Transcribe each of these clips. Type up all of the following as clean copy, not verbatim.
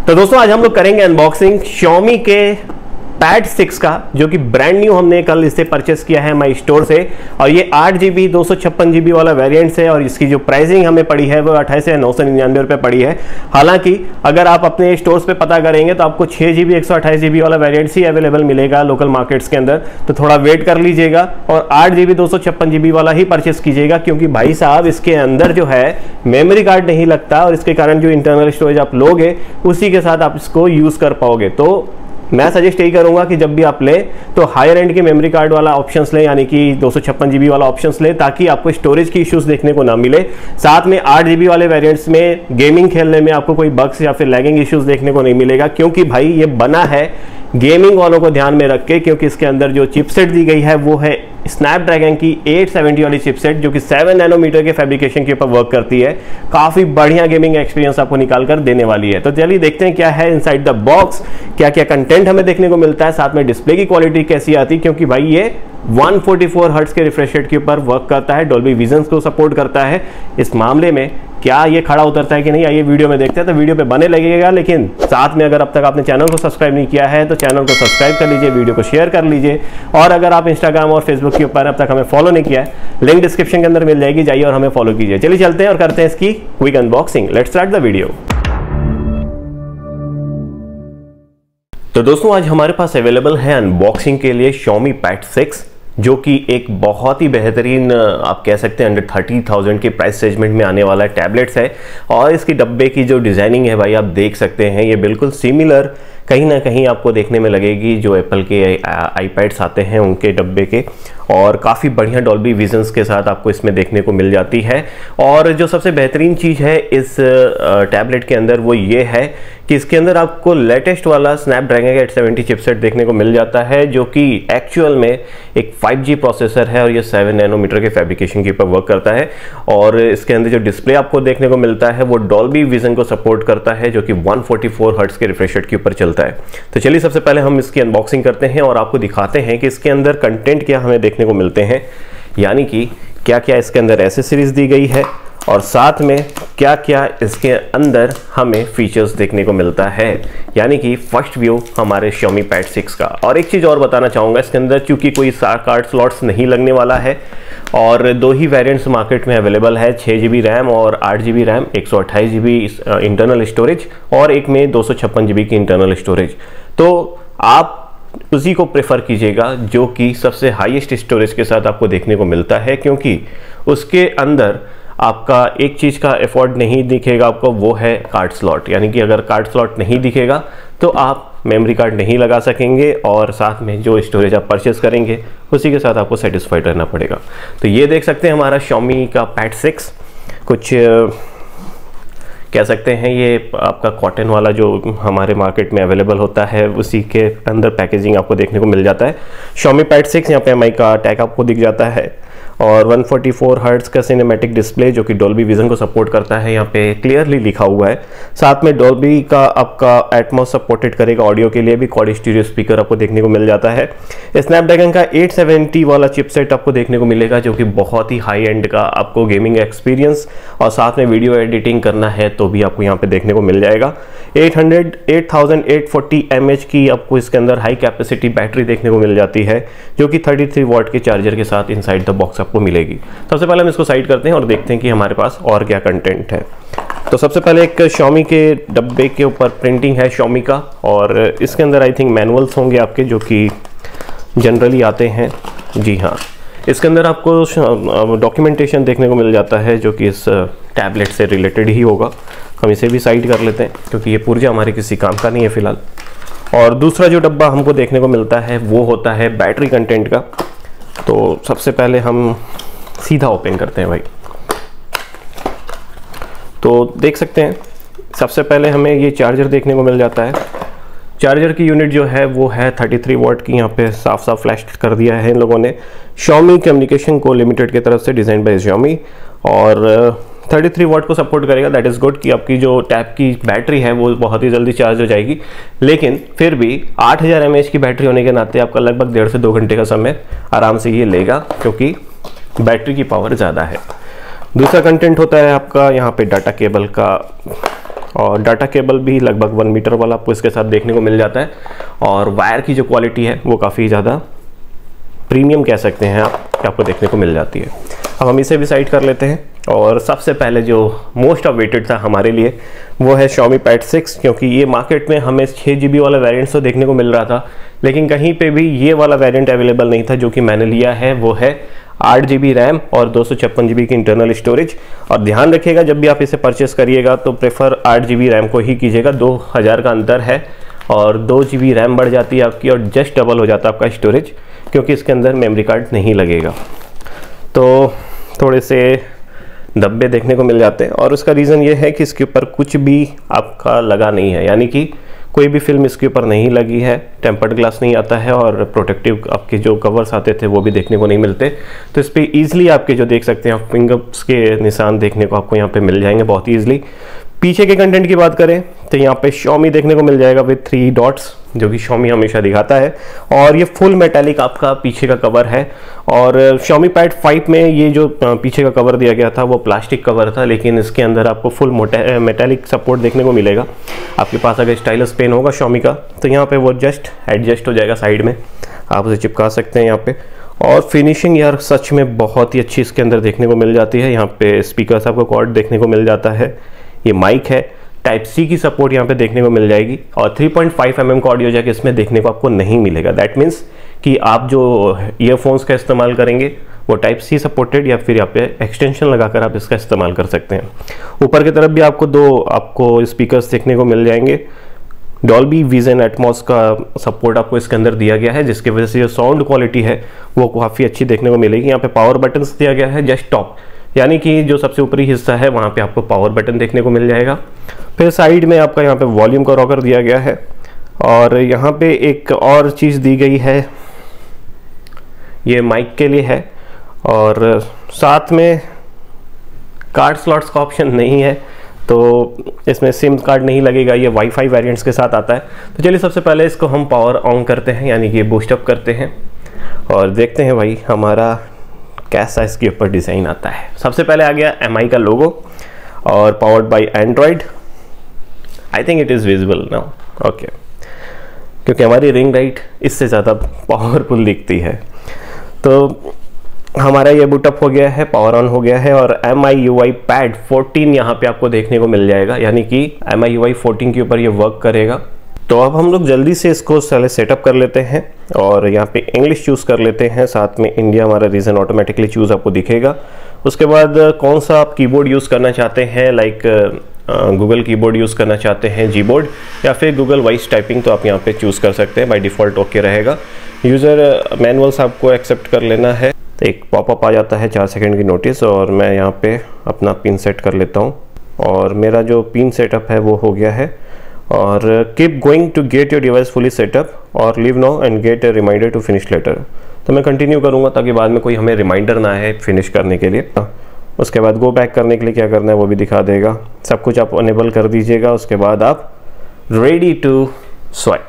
तो दोस्तों आज हम लोग करेंगे अनबॉक्सिंग Xiaomi के पैड 6 का, जो कि ब्रांड न्यू हमने कल इसे परचेस किया है माई स्टोर से। और ये 8GB 256GB वाला वेरिएंट है और इसकी जो प्राइसिंग हमें पड़ी है वो 28,999 रुपये पड़ी है। हालांकि अगर आप अपने स्टोर्स पे पता करेंगे तो आपको 6GB 128GB वाला वेरिएंट ही अवेलेबल मिलेगा लोकल मार्केट्स के अंदर, तो थोड़ा वेट कर लीजिएगा और 8GB 256GB वाला ही परचेस कीजिएगा, क्योंकि भाई साहब इसके अंदर जो है मेमोरी कार्ड नहीं लगता और इसके कारण जो इंटरनल स्टोरेज आप लोगे उसी के साथ आप इसको यूज कर पाओगे। तो मैं सजेस्ट यही करूंगा कि जब भी आप ले तो हायर एंड के मेमोरी कार्ड वाला ऑप्शंस ले, यानी कि 256GB वाला ऑप्शंस ले, ताकि आपको स्टोरेज की इश्यूज देखने को ना मिले। साथ में 8GB वाले वेरिएंट्स में गेमिंग खेलने में आपको कोई बग्स या फिर लैगिंग इश्यूज देखने को नहीं मिलेगा, क्योंकि भाई ये बना है गेमिंग वालों को ध्यान में रख के, क्योंकि इसके अंदर जो चिपसेट दी गई है वो है स्नैपड्रैगन की 870 वाली चिपसेट, जो कि 7 नैनोमीटर के फैब्रिकेशन के ऊपर वर्क करती है। काफी बढ़िया गेमिंग एक्सपीरियंस आपको निकाल कर देने वाली है। तो चलिए देखते हैं क्या है इनसाइड द बॉक्स, क्या क्या कंटेंट हमें देखने को मिलता है, साथ में डिस्प्ले की क्वालिटी कैसी आती है, क्योंकि भाई ये 144 हर्ट्ज के रिफ्रेश रेट के ऊपर वर्क करता है, डॉल्बी विजन को सपोर्ट करता है। इस मामले में क्या ये खड़ा उतरता है कि नहीं, आइए वीडियो में देखते हैं। तो वीडियो पे बने लगेगा, लेकिन साथ में अगर अब तक आपने चैनल को सब्सक्राइब नहीं किया है तो चैनल को सब्सक्राइब कर लीजिए, वीडियो को शेयर कर लीजिए। और अगर आप इंस्टाग्राम और फेसबुक के ऊपर अब तक हमें फॉलो नहीं किया है, लिंक डिस्क्रिप्शन के अंदर मिल जाएगी, जाइए और हमें फॉलो कीजिए। चलिए चलते हैं और करते हैं इसकी quick unboxing. Let's start the video. तो दोस्तों आज हमारे पास अवेलेबल है अनबॉक्सिंग के लिए Xiaomi पैड 6, जो कि एक बहुत ही बेहतरीन आप कह सकते हैं अंडर 30,000 के प्राइस सेगमेंट में आने वाला टैबलेट्स है। और इसकी डब्बे की जो डिज़ाइनिंग है भाई आप देख सकते हैं, ये बिल्कुल सिमिलर कहीं ना कहीं आपको देखने में लगेगी जो एप्पल के आईपैड्स आते हैं उनके डब्बे के, और काफ़ी बढ़िया डॉल्बी विजन्स के साथ आपको इसमें देखने को मिल जाती है। और जो सबसे बेहतरीन चीज़ है इस टैबलेट के अंदर वो ये है कि इसके अंदर आपको लेटेस्ट वाला स्नैपड्रैगन का 870 चिपसेट देखने को मिल जाता है, जो कि एक्चुअल में एक 5G प्रोसेसर है और ये 7 नैनोमीटर के फैब्रिकेशन के ऊपर वर्क करता है। और इसके अंदर जो डिस्प्ले आपको देखने को मिलता है वो डॉल्बी विजन को सपोर्ट करता है, जो कि 144 हर्ट्ज के रिफ्रेश रेट के ऊपर चलता है। तो चलिए सबसे पहले हम इसकी अनबॉक्सिंग करते हैं और आपको दिखाते हैं कि इसके अंदर कंटेंट क्या हमें देखने को मिलते हैं, यानी कि क्या क्या इसके अंदर एसेसरीज दी गई है और साथ में क्या क्या इसके अंदर हमें फीचर्स देखने को मिलता है, यानी कि फर्स्ट व्यू हमारे Xiaomi पैड 6 का। और एक चीज़ और बताना चाहूँगा, इसके अंदर क्योंकि कोई कार्ड स्लॉट्स नहीं लगने वाला है और दो ही वेरिएंट्स मार्केट में अवेलेबल है, 6GB रैम और 8GB RAM, 128GB internal storage और एक में 256GB की इंटरनल स्टोरेज। तो आप उसी को प्रेफर कीजिएगा जो कि सबसे हाईएस्ट स्टोरेज के साथ आपको देखने को मिलता है, क्योंकि उसके अंदर आपका एक चीज़ का एफर्ट नहीं दिखेगा आपको, वो है कार्ड स्लॉट। यानी कि अगर कार्ड स्लॉट नहीं दिखेगा तो आप मेमोरी कार्ड नहीं लगा सकेंगे और साथ में जो स्टोरेज आप परचेस करेंगे उसी के साथ आपको सेटिस्फाइड रहना पड़ेगा। तो ये देख सकते हैं हमारा Xiaomi का पैड 6, कुछ कह सकते हैं ये आपका कॉटन वाला जो हमारे मार्केट में अवेलेबल होता है उसी के अंदर पैकेजिंग आपको देखने को मिल जाता है। Xiaomi पैड 6 यहाँ पे MI का टैग आपको दिख जाता है और 144 हर्ट्ज का सिनेमैटिक डिस्प्ले जो कि डॉल्बी विजन को सपोर्ट करता है, यहाँ पे क्लियरली लिखा हुआ है। साथ में डॉल्बी का आपका एटमॉस सपोर्टेड करेगा, ऑडियो के लिए भी क्वाड स्टीरियो स्पीकर आपको देखने को मिल जाता है। स्नैपड्रैगन का 870 वाला चिपसेट आपको देखने को मिलेगा, जो कि बहुत ही हाई एंड का आपको गेमिंग एक्सपीरियंस और साथ में वीडियो एडिटिंग करना है तो भी आपको यहाँ पे देखने को मिल जाएगा। 8840 mAh की आपको इसके अंदर हाई कैपेसिटी बैटरी देखने को मिल जाती है, जो कि 33 वाट के चार्जर के साथ इनसाइड द बॉक्स आपको मिलेगी। सबसे पहले हम इसको साइड करते हैं और देखते हैं कि हमारे पास और क्या कंटेंट है। तो सबसे पहले एक Xiaomi के डब्बे के ऊपर प्रिंटिंग है Xiaomi का, और इसके अंदर आई थिंक मैनुअल्स होंगे आपके जो कि जनरली आते हैं। जी हाँ, इसके अंदर आपको डॉक्यूमेंटेशन देखने को मिल जाता है जो कि इस टैबलेट से रिलेटेड ही होगा। हम इसे भी साइड कर लेते हैं क्योंकि ये पुर्जा हमारे किसी काम का नहीं है फिलहाल। और दूसरा जो डब्बा हमको देखने को मिलता है वो होता है बैटरी कंटेंट का। तो सबसे पहले हम सीधा ओपन करते हैं भाई। तो देख सकते हैं सबसे पहले हमें ये चार्जर देखने को मिल जाता है। चार्जर की यूनिट जो है वो है 33 वाट की, यहाँ पे साफ साफ फ्लैश कर दिया है इन लोगों ने। Xiaomi कम्युनिकेशन को लिमिटेड की तरफ से डिज़ाइन बाय Xiaomi, और 33 वाट को सपोर्ट करेगा। दैट इज़ गुड कि आपकी जो टैब की बैटरी है वो बहुत ही जल्दी चार्ज हो जाएगी, लेकिन फिर भी 8000 mAh की बैटरी होने के नाते आपका लगभग 1.5 से 2 घंटे का समय आराम से ये लेगा, क्योंकि बैटरी की पावर ज़्यादा है। दूसरा कंटेंट होता है आपका यहाँ पे डाटा केबल का और डाटा केबल भी लगभग 1 मीटर वाला आपको इसके साथ देखने को मिल जाता है। और वायर की जो क्वालिटी है वो काफ़ी ज़्यादा प्रीमियम कह सकते हैं आप, आपको देखने को मिल जाती है। अब हम इसे भी साइड कर लेते हैं। और सबसे पहले जो मोस्ट अवेटेड था हमारे लिए वो है Xiaomi Pad 6, क्योंकि ये मार्केट में हमें 6 GB वाला वेरिएंट तो देखने को मिल रहा था, लेकिन कहीं पे भी ये वाला वेरिएंट अवेलेबल नहीं था जो कि मैंने लिया है। वो है 8 GB रैम और 256 GB की इंटरनल स्टोरेज। और ध्यान रखिएगा जब भी आप इसे परचेस करिएगा तो प्रेफर 8 GB रैम को ही कीजिएगा। 2000 का अंतर है और 2 GB रैम बढ़ जाती है आपकी और जस्ट डबल हो जाता है आपका स्टोरेज, क्योंकि इसके अंदर मेमोरी कार्ड नहीं लगेगा। तो थोड़े से धब्बे देखने को मिल जाते हैं और उसका रीज़न ये है कि इसके ऊपर कुछ भी आपका लगा नहीं है, यानी कि कोई भी फिल्म इसके ऊपर नहीं लगी है, टेम्पर्ड ग्लास नहीं आता है और प्रोटेक्टिव आपके जो कवर्स आते थे वो भी देखने को नहीं मिलते। तो इस पर ईजिली आपके जो देख सकते हैं आप फिंगर्स के निशान देखने को आपको यहाँ पे मिल जाएंगे बहुत ईजिली। पीछे के कंटेंट की बात करें तो यहाँ पे Xiaomi देखने को मिल जाएगा विद 3 डॉट्स, जो कि Xiaomi हमेशा दिखाता है। और ये फुल मेटालिक आपका पीछे का कवर है। और Xiaomi Pad 5 में ये जो पीछे का कवर दिया गया था वो प्लास्टिक कवर था, लेकिन इसके अंदर आपको फुल मेटालिक सपोर्ट देखने को मिलेगा। आपके पास अगर स्टाइलस पेन होगा Xiaomi का तो यहाँ पे वो जस्ट एडजस्ट हो जाएगा, साइड में आप उसे चिपका सकते हैं यहाँ पे। और फिनिशिंग यार सच में बहुत ही अच्छी इसके अंदर देखने को मिल जाती है। यहाँ पे स्पीकर्स आपको कॉर्ड देखने को मिल जाता है, ये माइक है, टाइप सी की सपोर्ट यहाँ पे देखने को मिल जाएगी। और 3.5 mm का ऑडियो जैक इसमें देखने को आपको नहीं मिलेगा। दैट मीन्स कि आप जो ईयरफोन्स का इस्तेमाल करेंगे वो टाइप सी सपोर्टेड या फिर यहाँ पे एक्सटेंशन लगाकर आप इसका इस्तेमाल कर सकते हैं। ऊपर की तरफ भी आपको 2 स्पीकर्स देखने को मिल जाएंगे। डॉल्बी विजन एटमॉस का सपोर्ट आपको इसके अंदर दिया गया है, जिसकी वजह से जो साउंड क्वालिटी है वो काफ़ी अच्छी देखने को मिलेगी। यहाँ पे पावर बटन्स दिया गया है जस्ट टॉप, यानी कि जो सबसे ऊपरी हिस्सा है वहाँ पे आपको पावर बटन देखने को मिल जाएगा। फिर साइड में आपका यहाँ पे वॉल्यूम का रॉकर दिया गया है। और यहाँ पे एक और चीज़ दी गई है, ये माइक के लिए है। और साथ में कार्ड स्लॉट्स का ऑप्शन नहीं है, तो इसमें सिम कार्ड नहीं लगेगा, ये वाईफाई वेरिएंट्स के साथ आता है। तो चलिए सबसे पहले इसको हम पावर ऑन करते हैं, यानी कि बूस्टअप करते हैं और देखते हैं भाई हमारा कैसा इसके ऊपर डिज़ाइन आता है। सबसे पहले आ गया MI का लोगो और powered by Android. I think it is visible now, okay, क्योंकि हमारी रिंग लाइट इससे ज़्यादा पावरफुल दिखती है। तो हमारा ये बूटअप हो गया है, पावर ऑन हो गया है और MIUI Pad 14 यहाँ पे आपको देखने को मिल जाएगा, यानी कि MIUI 14 के ऊपर ये वर्क करेगा। तो अब हम लोग जल्दी से इसको सेटअप कर लेते हैं और यहाँ पे इंग्लिश चूज़ कर लेते हैं, साथ में इंडिया हमारा रीजन ऑटोमेटिकली चूज़ आपको दिखेगा। उसके बाद कौन सा आप कीबोर्ड यूज़ करना चाहते हैं, लाइक गूगल कीबोर्ड यूज़ करना चाहते हैं, जीबोर्ड, या फिर गूगल वॉइस टाइपिंग, तो आप यहाँ पे चूज़ कर सकते हैं। बाय डिफ़ॉल्ट ओके रहेगा। यूज़र मैनुअल्स आपको एक्सेप्ट कर लेना है। एक पॉपअप आ जाता है 4 सेकंड की नोटिस और मैं यहाँ पे अपना पिन सेट कर लेता हूँ और मेरा जो पिन सेटअप है वो हो गया है। और keep going to get your device fully set up और leave now and get a reminder to finish later. तो मैं कंटिन्यू करूँगा ताकि बाद में कोई हमें रिमाइंडर ना आए फिनिश करने के लिए। उसके बाद गो बैक करने के लिए क्या करना है वो भी दिखा देगा। सब कुछ आप अनेबल कर दीजिएगा। उसके बाद आप रेडी टू स्वाइप,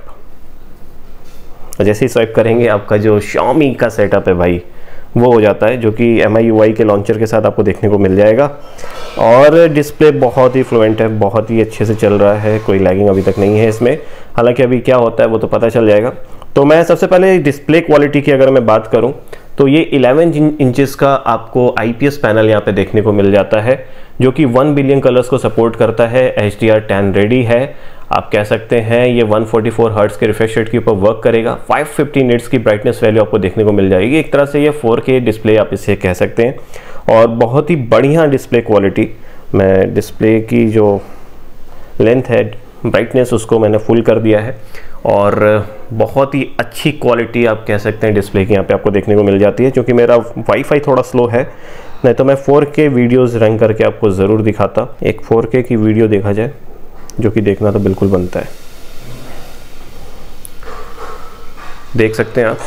और जैसे ही स्वाइप करेंगे आपका जो Xiaomi का सेटअप है भाई वो हो जाता है, जो कि MIUI के लॉन्चर के साथ आपको देखने को मिल जाएगा। और डिस्प्ले बहुत ही फ्लुएंट है, बहुत ही अच्छे से चल रहा है, कोई लैगिंग अभी तक नहीं है इसमें। हालांकि अभी क्या होता है वो तो पता चल जाएगा। तो मैं सबसे पहले डिस्प्ले क्वालिटी की अगर मैं बात करूं तो ये 11 इंचेस का आपको IPS पैनल यहाँ पे देखने को मिल जाता है, जो कि 1 बिलियन कलर्स को सपोर्ट करता है। HDR10 रेडी है, आप कह सकते हैं ये 144 हर्ट्ज के रिफ्रेश रेट के ऊपर वर्क करेगा। 550 निट्स की ब्राइटनेस वैल्यू आपको देखने को मिल जाएगी। एक तरह से ये 4K डिस्प्ले आप इसे कह सकते हैं और बहुत ही बढ़िया डिस्प्ले क्वालिटी। मैं डिस्प्ले की जो लेंथ है, ब्राइटनेस, उसको मैंने फुल कर दिया है और बहुत ही अच्छी क्वालिटी आप कह सकते हैं डिस्प्ले की यहाँ पे आपको देखने को मिल जाती है। क्योंकि मेरा वाईफाई थोड़ा स्लो है, नहीं तो मैं 4K वीडियोज़ रन करके आपको ज़रूर दिखाता। एक 4K की वीडियो देखा जाए, जो कि देखना तो बिल्कुल बनता है। देख सकते हैं आप,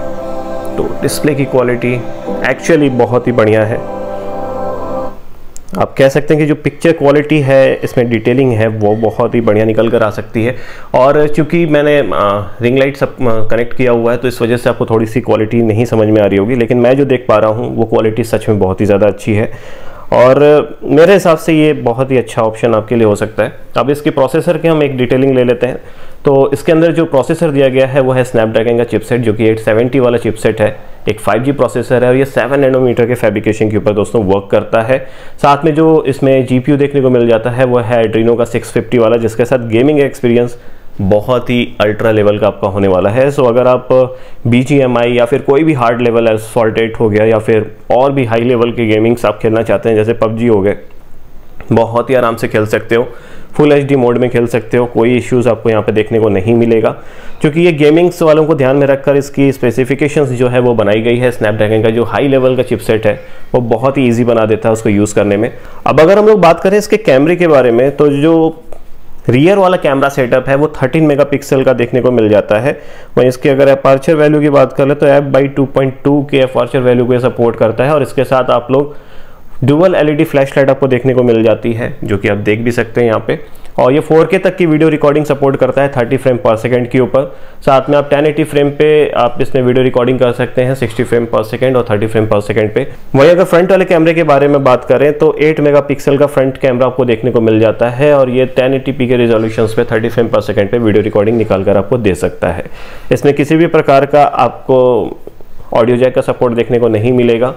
तो डिस्प्ले की क्वालिटी एक्चुअली बहुत ही बढ़िया है। आप कह सकते हैं कि जो पिक्चर क्वालिटी है, इसमें डिटेलिंग है, वो बहुत ही बढ़िया निकल कर आ सकती है। और चूंकि मैंने रिंग लाइट सब कनेक्ट किया हुआ है तो इस वजह से आपको थोड़ी सी क्वालिटी नहीं समझ में आ रही होगी, लेकिन मैं जो देख पा रहा हूँ वो क्वालिटी सच में बहुत ही ज़्यादा अच्छी है और मेरे हिसाब से ये बहुत ही अच्छा ऑप्शन आपके लिए हो सकता है। अब इसके प्रोसेसर के हम एक डिटेलिंग ले लेते हैं। तो इसके अंदर जो प्रोसेसर दिया गया है वो है स्नैपड्रैगन का चिपसेट, जो कि 870 वाला चिपसेट है, एक 5G प्रोसेसर है और ये 7 नैनोमीटर के फैब्रिकेशन के ऊपर दोस्तों वर्क करता है। साथ में जो इसमें GPU देखने को मिल जाता है वो है एड्रीनो का 650 वाला, जिसके साथ गेमिंग एक्सपीरियंस बहुत ही अल्ट्रा लेवल का आपका होने वाला है। सो अगर आप BGMI या फिर कोई भी हार्ड लेवल Asphalt 8 हो गया या फिर और भी हाई लेवल के गेमिंग्स आप खेलना चाहते हैं जैसे PUBG हो गए, बहुत ही आराम से खेल सकते हो। फुल HD मोड में खेल सकते हो, कोई इश्यूज आपको यहाँ पे देखने को नहीं मिलेगा, क्योंकि ये गेमिंग्स वालों को ध्यान में रखकर इसकी स्पेसिफिकेशंस जो है वो बनाई गई है। स्नैपड्रैगन का जो हाई लेवल का चिपसेट है वो बहुत ही ईजी बना देता है उसको यूज़ करने में। अब अगर हम लोग बात करें इसके कैमरे के बारे में, तो जो रियर वाला कैमरा सेटअप है वो 13 मेगापिक्सल का देखने को मिल जाता है। वहीं इसके अगर अपर्चर वैल्यू की बात करें तो f/2.2 के अपर्चर वैल्यू को सपोर्ट करता है और इसके साथ आप लोग डुअल LED फ्लैश लाइट आपको देखने को मिल जाती है, जो कि आप देख भी सकते हैं यहाँ पे। और ये 4K तक की वीडियो रिकॉर्डिंग सपोर्ट करता है 30 फ्रेम पर सेकंड के ऊपर। साथ में आप 1080 फ्रेम पे आप इसमें वीडियो रिकॉर्डिंग कर सकते हैं 60 फ्रेम पर सेकंड और 30 फ्रेम पर सेकंड पे। वहीं अगर फ्रंट वाले कैमरे के बारे में बात करें तो 8 मेगापिक्सल का फ्रंट कैमरा आपको देखने को मिल जाता है और ये 1080p के रिजोल्यूशन पे 30 फ्रेम पर सेकंड पे वीडियो रिकॉर्डिंग निकाल कर आपको दे सकता है। इसमें किसी भी प्रकार का आपको ऑडियो जैक का सपोर्ट देखने को नहीं मिलेगा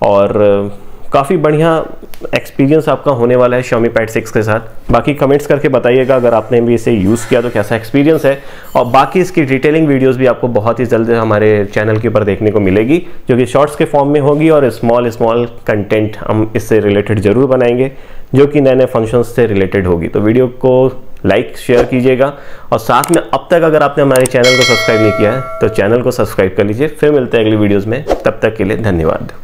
और काफ़ी बढ़िया एक्सपीरियंस आपका होने वाला है Xiaomi Pad 6 के साथ। बाकी कमेंट्स करके बताइएगा अगर आपने भी इसे यूज़ किया तो कैसा एक्सपीरियंस है। और बाकी इसकी डिटेलिंग वीडियोस भी आपको बहुत ही जल्द हमारे चैनल के ऊपर देखने को मिलेगी, जो कि शॉर्ट्स के फॉर्म में होगी और स्मॉल कंटेंट हम इससे रिलेटेड ज़रूर बनाएंगे, जो कि नए नए फंक्शंस से रिलेटेड होगी। तो वीडियो को लाइक शेयर कीजिएगा और साथ में अब तक अगर आपने हमारे चैनल को सब्सक्राइब नहीं किया है तो चैनल को सब्सक्राइब कर लीजिए। फिर मिलते हैं अगली वीडियोज़ में, तब तक के लिए धन्यवाद।